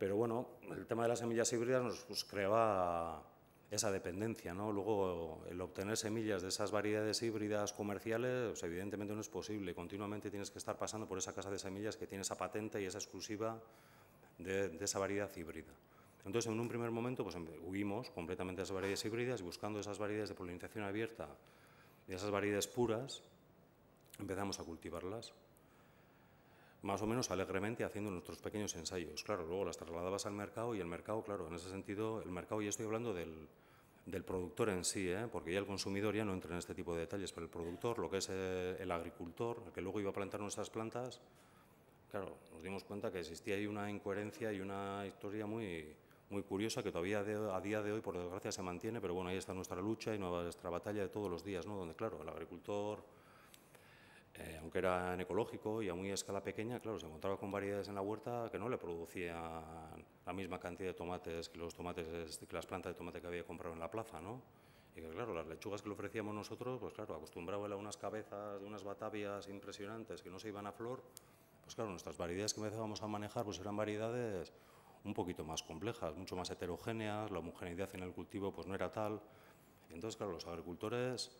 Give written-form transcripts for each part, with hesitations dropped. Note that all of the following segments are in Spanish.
Pero bueno, el tema de las semillas híbridas nos creaba esa dependencia, ¿no? Luego, el obtener semillas de esas variedades híbridas comerciales, pues, evidentemente no es posible. Continuamente tienes que estar pasando por esa casa de semillas que tiene esa patente y esa exclusiva de esa variedad híbrida. Entonces, en un primer momento, pues huimos completamente de esas variedades híbridas y buscando esas variedades de polinización abierta y esas variedades puras, empezamos a cultivarlas. Más o menos alegremente haciendo nuestros pequeños ensayos. Claro, luego las trasladabas al mercado y el mercado, claro, en ese sentido, el mercado, y estoy hablando del productor en sí, porque ya el consumidor ya no entra en este tipo de detalles, pero el productor, lo que es el agricultor, el que luego iba a plantar nuestras plantas, claro, nos dimos cuenta que existía ahí una incoherencia y una historia muy, muy curiosa que todavía a día de hoy, por desgracia, se mantiene, pero bueno, ahí está nuestra lucha y nuestra batalla de todos los días, ¿no? Donde, claro, el agricultor, aunque era en ecológico y a muy escala pequeña, claro, se encontraba con variedades en la huerta que no le producían la misma cantidad de tomates que que las plantas de tomate que había comprado en la plaza, ¿no? Y que, claro, las lechugas que le ofrecíamos nosotros, pues claro, acostumbrado a unas cabezas de unas batavias impresionantes que no se iban a flor, pues claro, nuestras variedades que empezábamos a manejar pues eran variedades un poquito más complejas, mucho más heterogéneas, la homogeneidad en el cultivo pues no era tal. Y entonces, claro, los agricultores,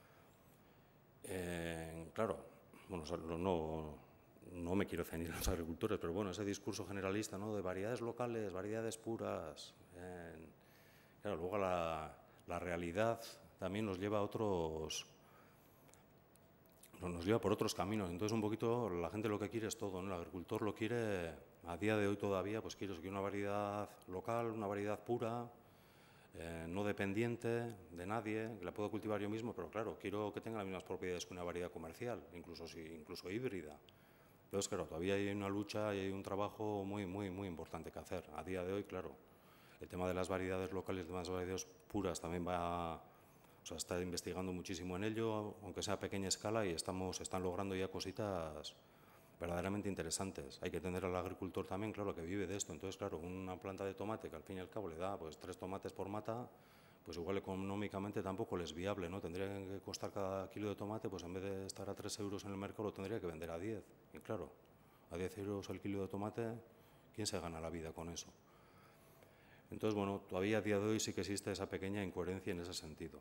claro, bueno, no me quiero ceñir a los agricultores, pero bueno, ese discurso generalista, ¿no?, de variedades locales, variedades puras, claro, luego la realidad también nos lleva a nos lleva por otros caminos. Entonces, un poquito, la gente lo que quiere es todo, ¿no? El agricultor lo quiere, a día de hoy todavía, pues quiere una variedad local, una variedad pura, no dependiente de nadie, que la puedo cultivar yo mismo, pero claro, quiero que tenga las mismas propiedades que una variedad comercial, incluso híbrida. Entonces, claro, todavía hay una lucha y hay un trabajo muy, muy, muy importante que hacer. A día de hoy, claro, el tema de las variedades locales, de las variedades puras, también está investigando muchísimo en ello, aunque sea a pequeña escala, y están logrando ya cositas verdaderamente interesantes. Hay que tener al agricultor también, claro, que vive de esto. Entonces, claro, una planta de tomate que al fin y al cabo le da pues 3 tomates por mata, pues igual económicamente tampoco le es viable, ¿no? Tendría que costar cada kilo de tomate, pues en vez de estar a 3 euros en el mercado, lo tendría que vender a 10. Y claro, a 10 euros el kilo de tomate, ¿quién se gana la vida con eso? Entonces, bueno, todavía a día de hoy sí que existe esa pequeña incoherencia en ese sentido.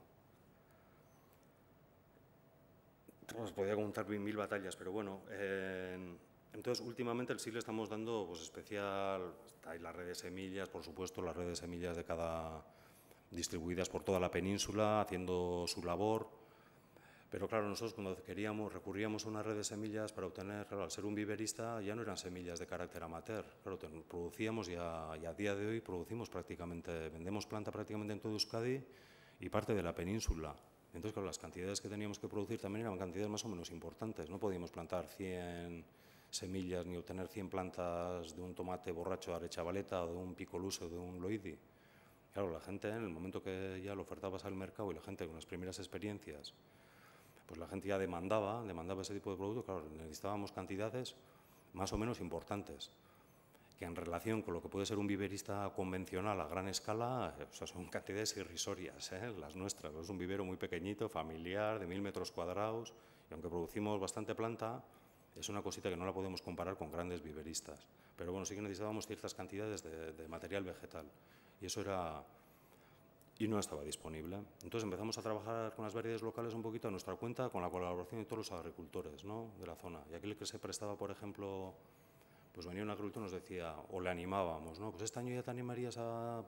Os podría contar mil batallas, pero bueno. Entonces, últimamente sí le estamos dando pues, especial. Hay las redes de semillas, por supuesto, las redes de semillas de cada distribuidas por toda la península, haciendo su labor. Pero claro, nosotros cuando recurríamos a una red de semillas para obtener, claro, al ser un viverista, ya no eran semillas de carácter amateur. Claro, producíamos y a día de hoy producimos prácticamente, vendemos planta prácticamente en todo Euskadi y parte de la península. Entonces, claro, las cantidades que teníamos que producir también eran cantidades más o menos importantes. No podíamos plantar 100 semillas ni obtener 100 plantas de un tomate borracho de arechavaleta o de un picolus o de un loidi. Claro, la gente, en el momento que ya lo ofertabas al mercado y la gente con las primeras experiencias, pues la gente ya demandaba ese tipo de productos, claro, necesitábamos cantidades más o menos importantes, que en relación con lo que puede ser un viverista convencional a gran escala, o sea, son cantidades irrisorias, las nuestras. Es un vivero muy pequeñito, familiar, de 1000 metros cuadrados, y aunque producimos bastante planta, es una cosita que no la podemos comparar con grandes viveristas. Pero bueno, sí que necesitábamos ciertas cantidades de material vegetal, y eso era... y no estaba disponible. Entonces empezamos a trabajar con las variedades locales un poquito a nuestra cuenta, con la colaboración de todos los agricultores, ¿no?, de la zona. Y aquel que se prestaba, por ejemplo, pues venía un agricultor y nos decía, o le animábamos, ¿no?, pues este año ya te animarías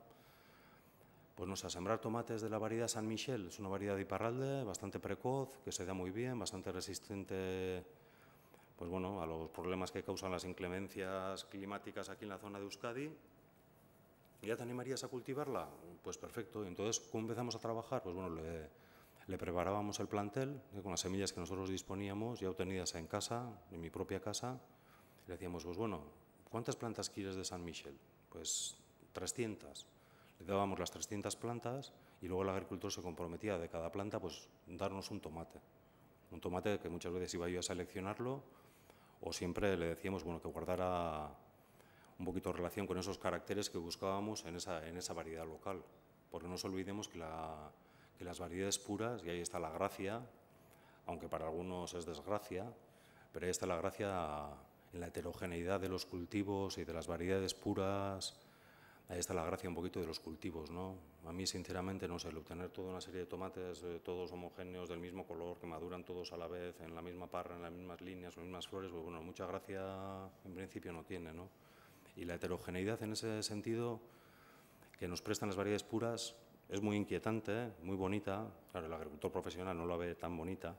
pues no sé, a sembrar tomates de la variedad San Michel. Es una variedad de Iparralde bastante precoz, que se da muy bien, bastante resistente, pues bueno, a los problemas que causan las inclemencias climáticas aquí en la zona de Euskadi. ¿Ya te animarías a cultivarla? Pues perfecto. Entonces, ¿cómo empezamos a trabajar? Pues bueno, le preparábamos el plantel con las semillas que nosotros disponíamos, ya obtenidas en casa, en mi propia casa. Le decíamos, pues bueno, ¿cuántas plantas quieres de San Michel? Pues 300. Le dábamos las 300 plantas y luego el agricultor se comprometía de cada planta, pues darnos un tomate. Un tomate que muchas veces iba yo a seleccionarlo, o siempre le decíamos, bueno, que guardara un poquito de relación con esos caracteres que buscábamos en esa variedad local. Porque no nos olvidemos que las variedades puras, y ahí está la gracia, aunque para algunos es desgracia, pero ahí está la gracia en la heterogeneidad de los cultivos y de las variedades puras. Ahí está la gracia un poquito de los cultivos, ¿no? A mí, sinceramente, no sé, el obtener toda una serie de tomates, todos homogéneos, del mismo color, que maduran todos a la vez, en la misma parra, en las mismas líneas, en las mismas flores, pues bueno, mucha gracia en principio no tiene, ¿no? Y la heterogeneidad en ese sentido que nos prestan las variedades puras es muy inquietante, muy bonita. Claro, el agricultor profesional no la ve tan bonita,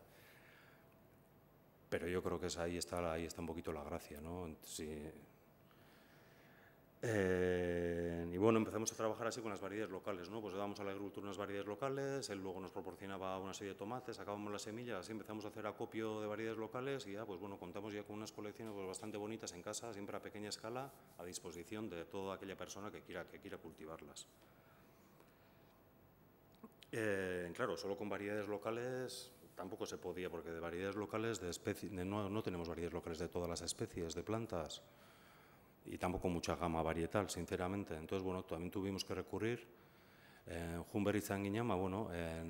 pero yo creo que ahí está un poquito la gracia, ¿no? Y bueno, empezamos a trabajar así con las variedades locales, ¿no? Pues le damos a la agricultura unas variedades locales, él luego nos proporcionaba una serie de tomates, sacábamos las semillas, así empezamos a hacer acopio de variedades locales y ya, pues bueno, contamos ya con unas colecciones pues, bastante bonitas en casa, siempre a pequeña escala, a disposición de toda aquella persona que quiera cultivarlas. Claro, solo con variedades locales tampoco se podía, porque de variedades locales, no tenemos variedades locales de todas las especies de plantas y tampoco mucha gama varietal, sinceramente. Entonces, bueno, también tuvimos que recurrir, Junber izan ginen, bueno,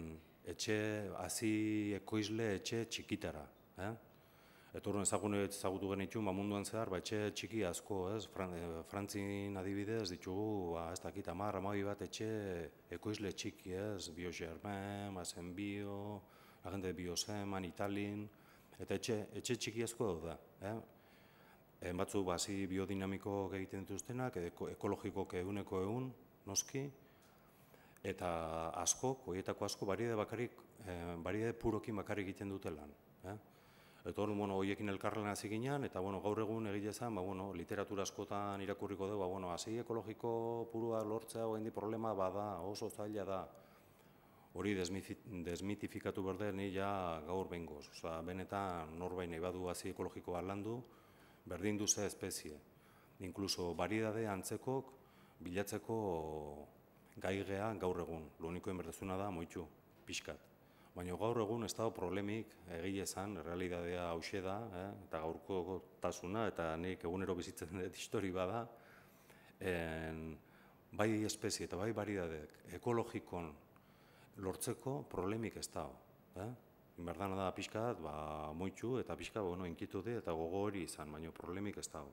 hazi ekoizle etxe txikitara. Etorren ezagutu genituen munduan zehar, etxe txiki asko, Frantzin adibidez ditugu, ez dakit, 10-12 bat etxe ekoizle txiki, Biogermain, Mazenbio, agente de Bioseman, Italin, eta etxe txiki asko daude. Batzuk hazi biodinamiko egiten dituztenak, ekologikoak 100%, noski, eta horietako asko, variedade purokin bakarrik egiten dute lan. Eta horiekin elkarlan hasi ginen, eta gaur egun egile zen, literatura askotan irakurriko dugu, hazi ekologiko purua lortzea oraindik problema bada, oso zaila da. Hori desmitifikatu behar da, ni ja gaur behingoz. Benetan norbait nahi badu hazi ekologiko bat landu, berdin du ze espezie. Inkluso variedade antzekok bilatzeko gai gea gaur egun. Lo único inberdezuna da, moitxu, pixkat. Baina gaur egun ez dago problemik egile zan, realidadea hauxe da, eta gaurko tasuna, eta nik egunero bizitzen dut histori bada, bai espezie eta bai variedadek ekologikon lortzeko problemik ez dago. Inberdana da pixkat, moitxu eta pixkat, inkitude eta gogo hori izan, baina problemik ez dago.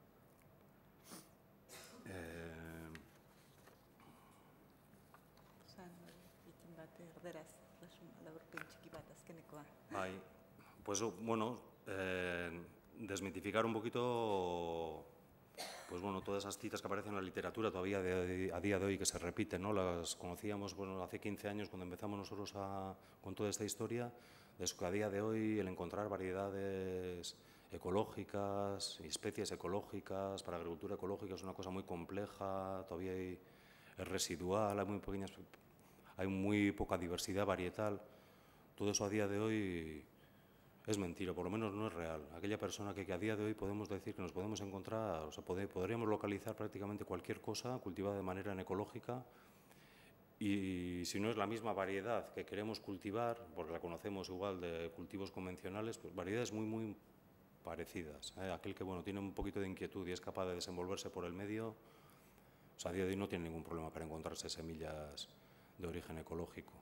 Erderaz, laburpen txiki bat azkenekoa. Bai, pues bueno, desmitificar un poquito pues bueno, todas esas citas que aparecen en la literatura todavía a día de hoy que se repiten, ¿no? Las conocíamos hace 15 años cuando empezamos nosotros con toda esta historia, es que a día de hoy el encontrar variedades ecológicas y especies ecológicas para agricultura ecológica es una cosa muy compleja, todavía es residual, hay muy poca diversidad varietal. Todo eso a día de hoy es mentira, por lo menos no es real. Aquella persona que a día de hoy podemos decir que nos podemos encontrar, o sea, podríamos localizar prácticamente cualquier cosa cultivada de manera ecológica y si no es la misma variedad que queremos cultivar, porque la conocemos igual de cultivos convencionales, pues variedades muy parecidas. Aquel que tiene un poquito de inquietud y es capaz de desenvolverse por el medio, o sea, a día de hoy no tiene ningún problema para encontrarse semillas de origen ecológico.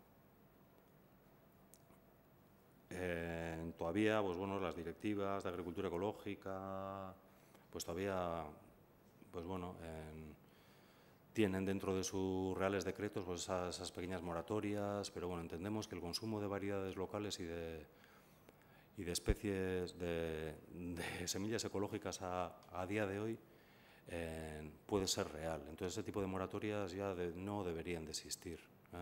Todavía, pues bueno, las directivas de agricultura ecológica, pues todavía, pues bueno, tienen dentro de sus reales decretos pues esas pequeñas moratorias, pero bueno, entendemos que el consumo de variedades locales y de especies de semillas ecológicas a día de hoy puede ser real. Entonces, ese tipo de moratorias ya no deberían de existir.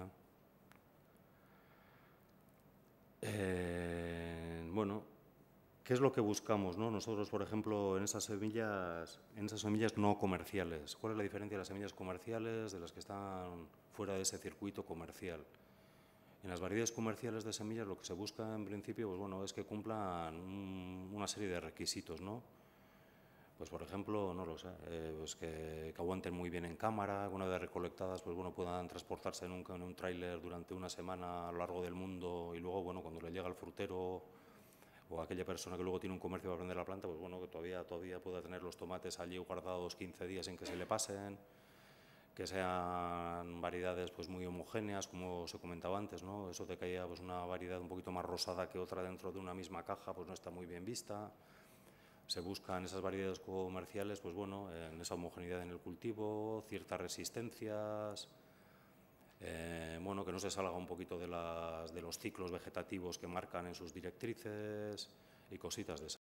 Bueno, ¿qué es lo que buscamos, ¿no? Nosotros, por ejemplo, en esas semillas no comerciales? ¿Cuál es la diferencia de las semillas comerciales de las que están fuera de ese circuito comercial? En las variedades comerciales de semillas lo que se busca en principio pues bueno, es que cumplan una serie de requisitos, ¿no? Pues por ejemplo, no lo sé, pues que aguanten muy bien en cámara, una vez recolectadas pues bueno, puedan transportarse en un tráiler durante una semana a lo largo del mundo y luego bueno, cuando le llega al frutero o a aquella persona que luego tiene un comercio para vender la planta, pues bueno, que todavía pueda tener los tomates allí guardados 15 días sin que se le pasen, que sean variedades pues muy homogéneas, como se comentaba antes, ¿no? Eso de que haya pues, una variedad un poquito más rosada que otra dentro de una misma caja, pues no está muy bien vista. se buscan esas variedades comerciales, pues bueno, en esa homogeneidad en el cultivo, ciertas resistencias, bueno, que no se salga un poquito de los ciclos vegetativos que marcan en sus directrices y cositas de esas.